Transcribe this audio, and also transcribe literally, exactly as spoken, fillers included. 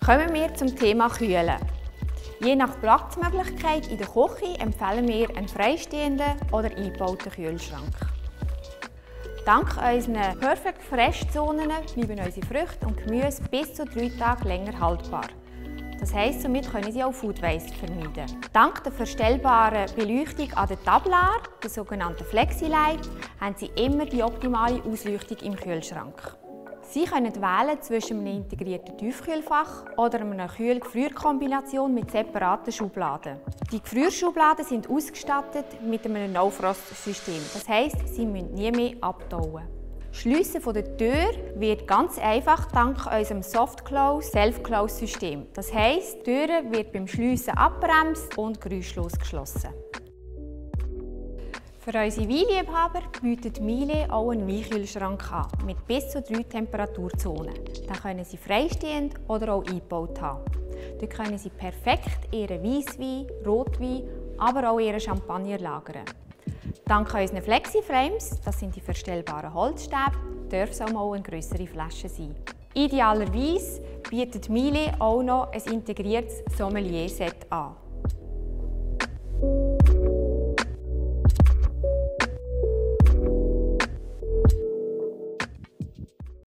Kommen wir zum Thema Kühlen. Je nach Platzmöglichkeit in der Küche empfehlen wir einen freistehenden oder eingebauten Kühlschrank. Dank unseren Perfect Fresh Zonen bleiben unsere Früchte und Gemüse bis zu drei Tage länger haltbar. Das heisst, somit können sie auch Food Waste vermeiden. Dank der verstellbaren Beleuchtung an der Tablar, der sogenannten Flexi-Light, haben Sie immer die optimale Ausleuchtung im Kühlschrank. Sie können wählen zwischen einem integrierten Tiefkühlfach oder einer Kühl-Gefrier-Kombination mit separaten Schubladen. Die Gefrierschubladen sind ausgestattet mit einem No-Frost-System. Das heisst, sie müssen nie mehr abtauen. Schliessen von der Tür wird ganz einfach dank unserem Soft-Close, Self-Close-System. Das heisst, die Tür wird beim Schliessen abbremst und geräuschlos geschlossen. Für unsere Weinliebhaber bietet Miele auch einen Weinkühlschrank an, mit bis zu drei Temperaturzonen. Den können Sie freistehend oder auch eingebaut haben. Dort können Sie perfekt Ihren Weisswein, Rotwein, aber auch Ihren Champagner lagern. Dank unseren Flexi-Frames, das sind die verstellbaren Holzstäbe, darf es auch mal eine grössere Flasche sein. Idealerweise bietet Miele auch noch ein integriertes Sommelier-Set an.